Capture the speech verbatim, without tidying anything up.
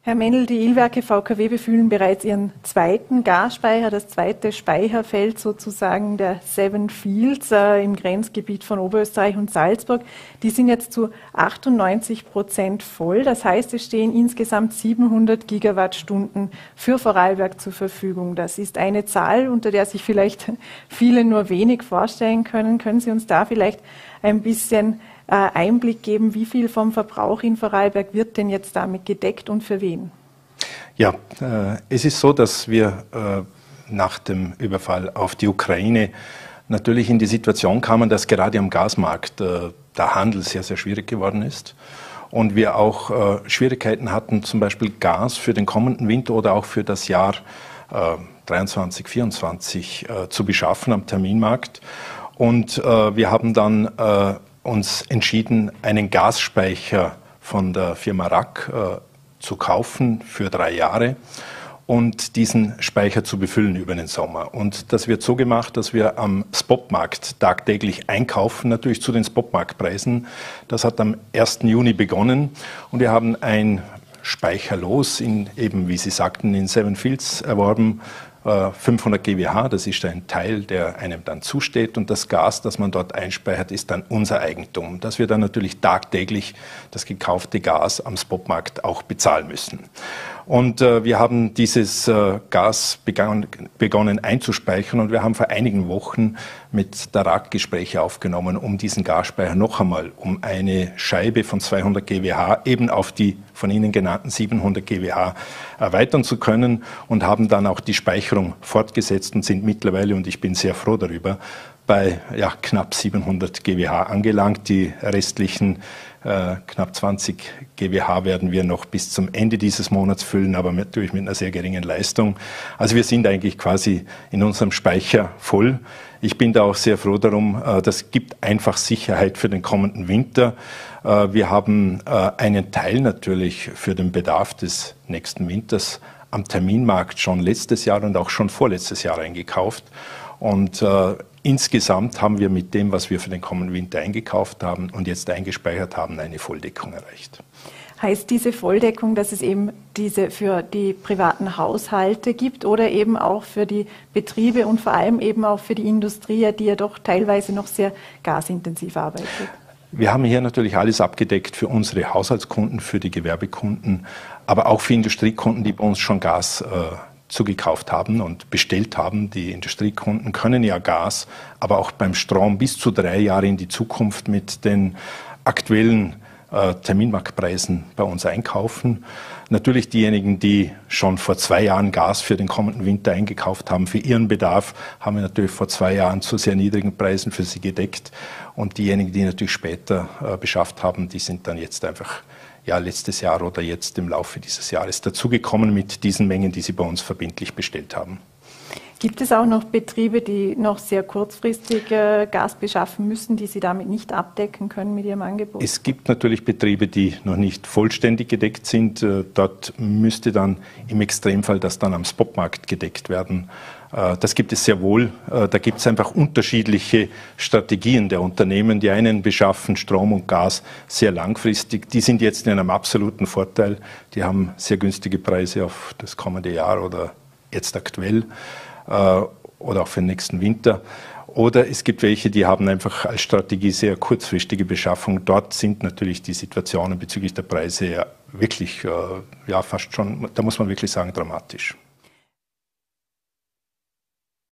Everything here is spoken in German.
Herr Mendel, die Ilwerke V K W befüllen bereits ihren zweiten Gasspeicher, das zweite Speicherfeld sozusagen der Seven Fields äh, im Grenzgebiet von Oberösterreich und Salzburg. Die sind jetzt zu achtundneunzig Prozent voll. Das heißt, es stehen insgesamt siebenhundert Gigawattstunden für Vorarlberg zur Verfügung. Das ist eine Zahl, unter der sich vielleicht viele nur wenig vorstellen können. Können Sie uns da vielleicht ein bisschen Einblick geben, wie viel vom Verbrauch in Vorarlberg wird denn jetzt damit gedeckt und für wen? Ja, äh, es ist so, dass wir äh, nach dem Überfall auf die Ukraine natürlich in die Situation kamen, dass gerade am Gasmarkt äh, der Handel sehr, sehr schwierig geworden ist und wir auch äh, Schwierigkeiten hatten, zum Beispiel Gas für den kommenden Winter oder auch für das Jahr äh, dreiundzwanzig, vierundzwanzig äh, zu beschaffen am Terminmarkt. Und äh, wir haben dann äh, uns entschieden, einen Gasspeicher von der Firma Rack äh, zu kaufen für drei Jahre und diesen Speicher zu befüllen über den Sommer. Und das wird so gemacht, dass wir am Spotmarkt tagtäglich einkaufen, natürlich zu den Spotmarktpreisen. Das hat am ersten Juni begonnen und wir haben ein Speicherlos in eben, wie Sie sagten, in Seven Fields erworben, fünfhundert Gigawatt, das ist ein Teil, der einem dann zusteht und das Gas, das man dort einspeichert, ist dann unser Eigentum, dass wir dann natürlich tagtäglich das gekaufte Gas am Spotmarkt auch bezahlen müssen. Und äh, wir haben dieses äh, Gas begann, begonnen einzuspeichern und wir haben vor einigen Wochen mit der Rack Gespräche aufgenommen, um diesen Gasspeicher noch einmal um eine Scheibe von zweihundert Gigawatt eben auf die von Ihnen genannten siebenhundert Gigawatt erweitern zu können und haben dann auch die Speicherung fortgesetzt und sind mittlerweile, und ich bin sehr froh darüber, bei ja, knapp siebenhundert Gigawatt angelangt. Die restlichen äh, knapp zwanzig Gigawatt werden wir noch bis zum Ende dieses Monats füllen, aber natürlich mit einer sehr geringen Leistung. Also wir sind eigentlich quasi in unserem Speicher voll. Ich bin da auch sehr froh darum. Äh, das gibt einfach Sicherheit für den kommenden Winter. Äh, wir haben äh, einen Teil natürlich für den Bedarf des nächsten Winters am Terminmarkt schon letztes Jahr und auch schon vorletztes Jahr eingekauft. Und äh, insgesamt haben wir mit dem, was wir für den kommenden Winter eingekauft haben und jetzt eingespeichert haben, eine Volldeckung erreicht. Heißt diese Volldeckung, dass es eben diese für die privaten Haushalte gibt oder eben auch für die Betriebe und vor allem eben auch für die Industrie, die ja doch teilweise noch sehr gasintensiv arbeitet? Wir haben hier natürlich alles abgedeckt für unsere Haushaltskunden, für die Gewerbekunden, aber auch für Industriekunden, die bei uns schon Gas äh, zugekauft haben und bestellt haben. Die Industriekunden können ja Gas, aber auch beim Strom bis zu drei Jahre in die Zukunft mit den aktuellen äh, Terminmarktpreisen bei uns einkaufen. Natürlich diejenigen, die schon vor zwei Jahren Gas für den kommenden Winter eingekauft haben, für ihren Bedarf, haben wir natürlich vor zwei Jahren zu sehr niedrigen Preisen für sie gedeckt. Und diejenigen, die natürlich später äh, beschafft haben, die sind dann jetzt einfach ja, letztes Jahr oder jetzt im Laufe dieses Jahres dazugekommen mit diesen Mengen, die sie bei uns verbindlich bestellt haben. Gibt es auch noch Betriebe, die noch sehr kurzfristig äh, Gas beschaffen müssen, die Sie damit nicht abdecken können mit Ihrem Angebot? Es gibt natürlich Betriebe, die noch nicht vollständig gedeckt sind. Äh, dort müsste dann im Extremfall das dann am Spotmarkt gedeckt werden. Äh, das gibt es sehr wohl. Äh, da gibt es einfach unterschiedliche Strategien der Unternehmen. Die einen beschaffen Strom und Gas sehr langfristig. Die sind jetzt in einem absoluten Vorteil. Die haben sehr günstige Preise auf das kommende Jahr oder jetzt aktuell. Oder auch für den nächsten Winter. Oder es gibt welche, die haben einfach als Strategie sehr kurzfristige Beschaffung. Dort sind natürlich die Situationen bezüglich der Preise ja wirklich, ja fast schon, da muss man wirklich sagen, dramatisch.